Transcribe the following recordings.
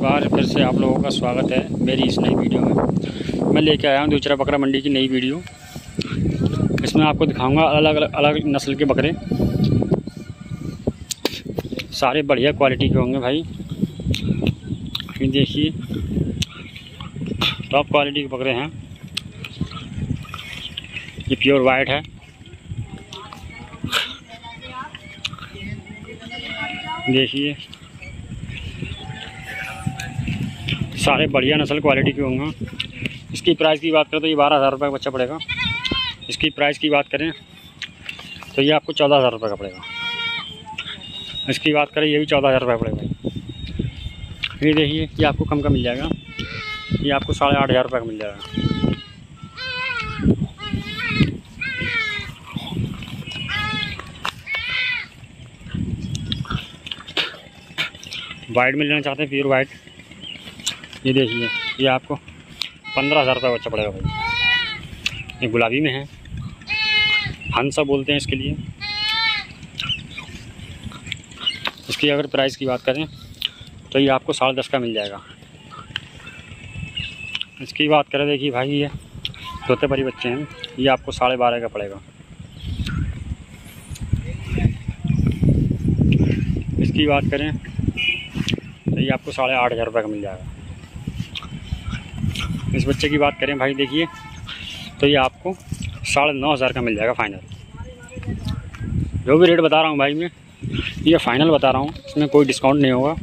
बार फिर से आप लोगों का स्वागत है मेरी इस नई वीडियो में। मैं लेके आया हूँ दूसरा बकरा मंडी की नई वीडियो। इसमें आपको दिखाऊंगा अलग नस्ल के बकरे, सारे बढ़िया क्वालिटी के होंगे भाई। ये देखिए टॉप क्वालिटी के बकरे हैं। ये प्योर वाइट है। देखिए सारे बढ़िया नस्ल क्वालिटी के होंगे। इसकी प्राइस की बात करें तो ये 12,000 रुपये का बच्चा पड़ेगा। इसकी प्राइस की बात करें तो ये आपको 14,000 रुपये का पड़ेगा। इसकी बात करें ये भी 14,000 रुपये पड़ेगा। ये देखिए ये आपको कम का मिल जाएगा। ये आपको 8,500 रुपये का मिल जाएगा। वाइट में लेना चाहते हैं प्योर वाइट, ये देखिए ये आपको 15,000 रुपये बच्चा पड़ेगा भाई। ये गुलाबी में है, हंसा बोलते हैं इसके लिए। इसकी अगर प्राइस की बात करें तो ये आपको 10.5 का मिल जाएगा। इसकी बात करें देखिए भाई ये तोते परी बच्चे हैं, ये आपको 12.5 का पड़ेगा। इसकी बात करें तो ये आपको 8,500 रुपये का मिल जाएगा। इस बच्चे की बात करें भाई देखिए तो ये आपको 9,500 का मिल जाएगा फाइनल। जो भी रेट बता रहा हूँ भाई मैं ये फ़ाइनल बता रहा हूँ, इसमें कोई डिस्काउंट नहीं होगा।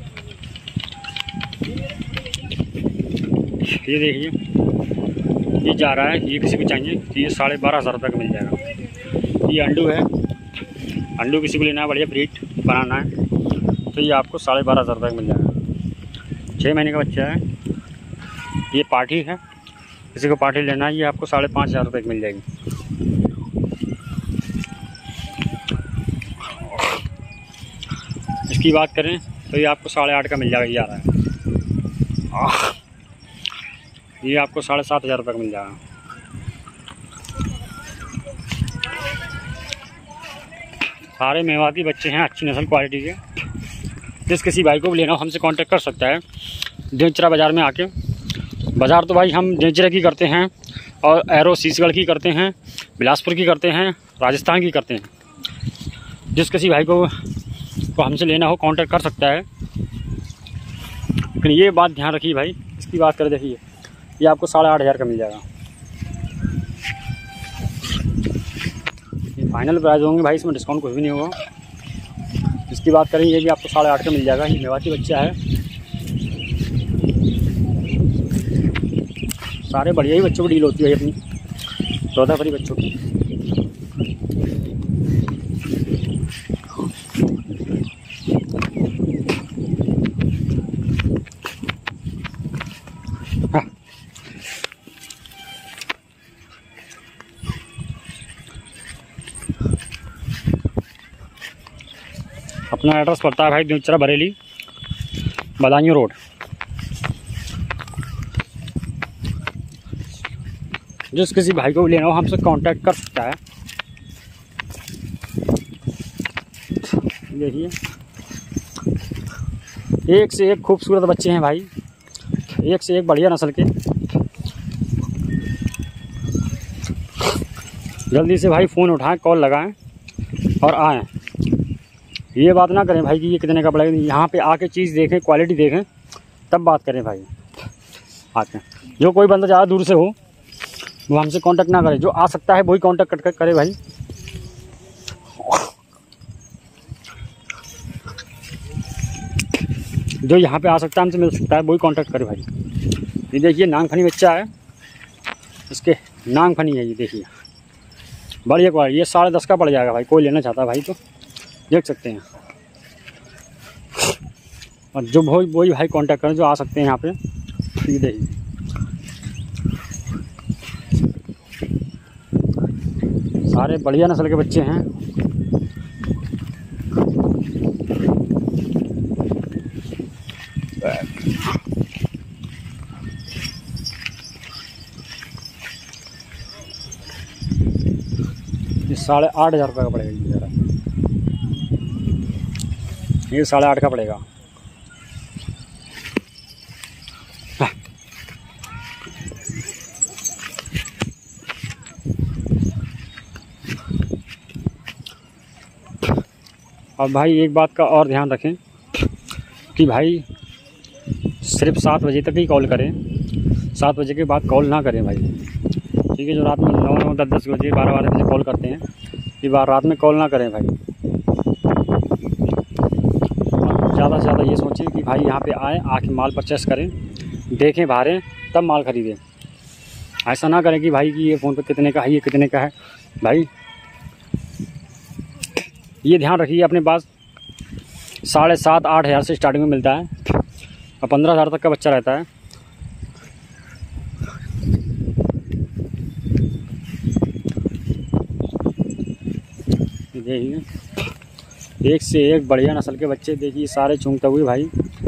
ये देखिए ये जा रहा है, ये किसी को चाहिए तो ये 12,500 रुपये का मिल जाएगा। ये अंडू है, अंडू किसी को लेना है बढ़िया ब्रीड बनाना है तो ये आपको 12,500 रुपये का मिल जाएगा। 6 महीने का बच्चा है। ये पार्टी है, किसी को पार्टी लेना है ये आपको 5,500 रुपये की मिल जाएगी। इसकी बात करें तो ये आपको 8,500 का मिल जाएगा। ये आ रहा है, ये आपको 7,500 रुपये का मिल जाएगा। सारे मेवाती बच्चे हैं अच्छी नस्ल क्वालिटी के। जिस किसी भाई को भी लेना हो हमसे कांटेक्ट कर सकता है देवचरा बाज़ार में आके। बाज़ार तो भाई हम देवचरा की करते हैं और एरो शीशगढ़ की करते हैं, बिलासपुर की करते हैं, राजस्थान की करते हैं। जिस किसी भाई को हमसे लेना हो कांटेक्ट कर सकता है। लेकिन ये बात ध्यान रखिए भाई, इसकी बात करें देखिए ये आपको 8,500 का मिल जाएगा। ये फाइनल प्राइस होंगे भाई, इसमें डिस्काउंट कुछ भी नहीं होगा। इसकी बात करें ये भी आपको 8,500 का मिल जाएगा। ये मेवाती बच्चा है। सारे बढ़िया ही बच्चों की डील होती है अपनी, तोता परी बच्चों की। हाँ। अपना एड्रेस पड़ता है भाई देवचरा बरेली, बदायूं रोड। जिस किसी भाई को भी लेना हो हमसे कांटेक्ट कर सकता है। देखिए एक से एक खूबसूरत बच्चे हैं भाई, एक से एक बढ़िया नस्ल के। जल्दी से भाई फ़ोन उठाएं, कॉल लगाएं और आएँ। ये बात ना करें भाई कि ये कितने का पड़ेगा। यहाँ पे आके चीज़ देखें, क्वालिटी देखें, तब बात करें भाई आके। जो कोई बंदा ज़्यादा दूर से हो वो हमसे कांटेक्ट ना करे, जो आ सकता है वही कांटेक्ट करे भाई। जो यहाँ पे आ सकता है हमसे मिल सकता है वही कांटेक्ट करे भाई। ये देखिए नागफनी बच्चा है, इसके नागफनी है। ये देखिए बढ़िया क्वालिटी, ये 10.5 का पड़ जाएगा भाई। कोई लेना चाहता है भाई तो देख सकते हैं। और जो वही भाई कांटेक्ट करें जो आ सकते हैं यहाँ पे। ये देखिए सारे बढ़िया नस्ल के बच्चे हैं। ये 8,500 रुपये का पड़ेगा। ये ज़रा ये 8,500 का पड़ेगा। और भाई एक बात का और ध्यान रखें कि भाई सिर्फ 7 बजे तक ही कॉल करें, 7 बजे के बाद कॉल ना करें भाई, ठीक है। जो रात में 9 10 बजे 12 बजे कॉल करते हैं, ये बार रात में कॉल ना करें भाई। ज़्यादा से ज़्यादा ये सोचें कि भाई यहाँ पे आके माल परचेस करें, देखें बाहरें, तब माल ख़रीदें। ऐसा ना करें कि भाई कि ये फ़ोन पे कितने का है, ये कितने का है। भाई ये ध्यान रखिए, अपने पास 7,500 8,000 से स्टार्टिंग में मिलता है और 15,000 तक का बच्चा रहता है। देखिए एक से एक बढ़िया नस्ल के बच्चे, देखिए सारे चूंगते हुए भाई